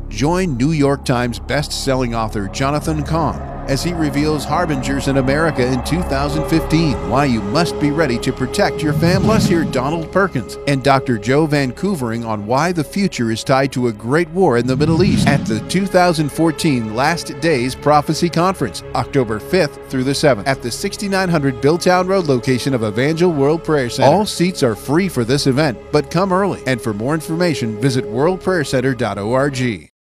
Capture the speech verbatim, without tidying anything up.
Join New York Times best-selling author Jonathan Cahn as he reveals harbingers in America in two thousand fifteen, why you must be ready to protect your family. Plus, hear Donald Perkins and Doctor Joe Vancouvering on why the future is tied to a great war in the Middle East at the two thousand fourteen Last Days Prophecy Conference, October fifth through the seventh, at the sixty-nine hundred Billtown Road location of Evangel World Prayer Center. All seats are free for this event, but come early. And for more information, visit world prayer center dot org.